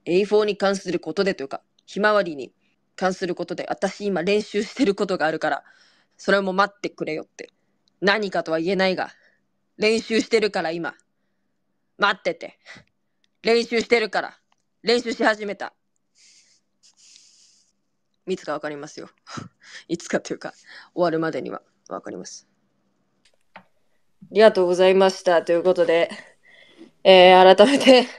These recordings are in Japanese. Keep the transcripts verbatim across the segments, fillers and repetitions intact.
エーフォー に関することでというか、ひまわりに関することで、私今練習してることがあるから、それも待ってくれよって。何かとは言えないが、練習してるから今。待ってて。練習してるから。練習し始めた。いつかわかりますよ。いつかというか、終わるまでにはわかります。ありがとうございました。ということで、えー、改めて、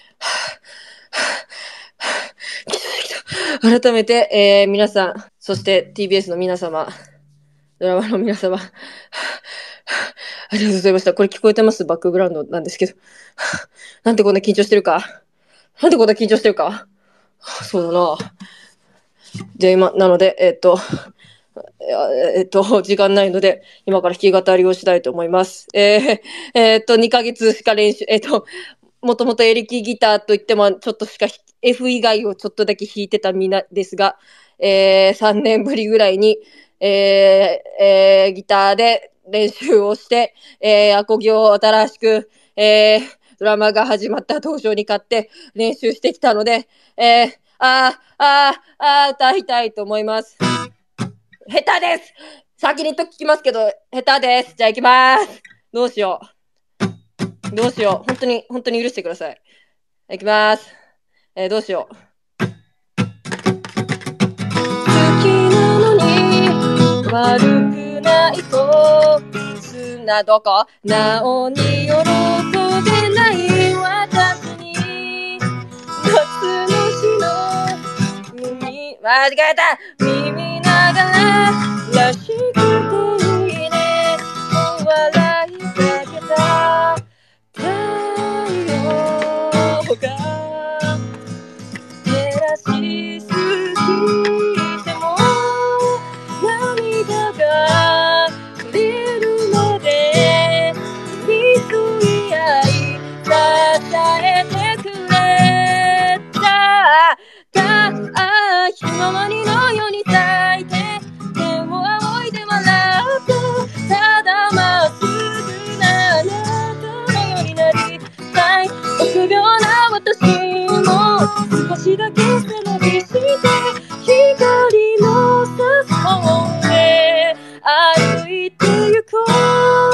改めて、えー、皆さん、そして ティービーエス の皆様、ドラマの皆様、ありがとうございました。これ聞こえてます？バックグラウンドなんですけど。なんでこんな緊張してるか。なんでこんな緊張してるか。そうだな。じゃあ今、なので、えっと、えっと、時間ないので、今から弾き語りをしたいと思います。えー、えー、っと、にかげつしか練習、えー、っと、もともとエレキギターといっても、ちょっとしか、F 以外をちょっとだけ弾いてたみなですが、えー、さんねんぶりぐらいに、えー、えー、ギターで練習をして、えー、アコギを新しく、えー、ドラマが始まった当初に買って練習してきたので、えー、あー、あー、あー、歌いたいと思います。下手です。先に言っときますけど、下手です。じゃあ行きます。どうしよう。どうしよう。本当に、本当に許してください。行きます。えー、どうしよう。好きなのに悪くないこつなどこなおに喜べない私に夏の日の耳間違えた耳ながららしくていいねお笑いかけた太陽が照らしすぎても涙が出るまで寄り添い合い支えてくれたあひまわりのように咲いて手を仰いで笑ったただまっすぐなあなたのようになりたい臆病な私も少しだけ背伸びして光の差す方へ歩いて行こう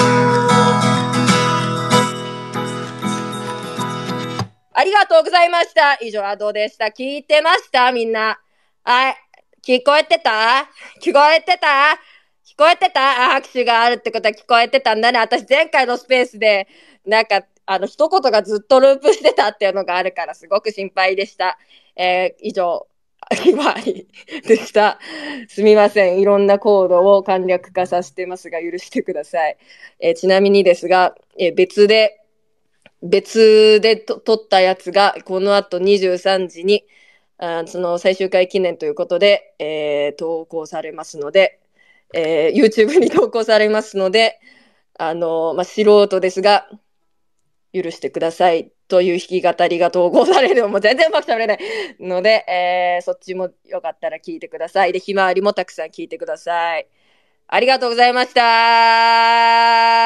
ありがとうございました。以上、アドでした。聞いてましたみんな。はい。聞こえてた聞こえてた聞こえてたあ、拍手があるってことは聞こえてたんだね。私前回のスペースで、なんか、あの、一言がずっとループしてたっていうのがあるから、すごく心配でした。えー、以上、ひまわりでした。すみません。いろんなコードを簡略化させてますが、許してください。えー、ちなみにですが、えー、別で、別でと撮ったやつが、この後にじゅうさんじに、あその最終回記念ということで、えー、投稿されますので、えー、YouTube に投稿されますので、あの、まあ、素人ですが、許してくださいという弾き語りが投稿されるのも全然うまく喋れないので、えー、そっちもよかったら聞いてください。で、ひまわりもたくさん聞いてください。ありがとうございました。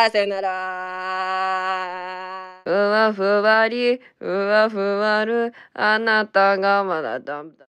さよなら。ふわふわり、ふわふわる、あなたがまだだんだん。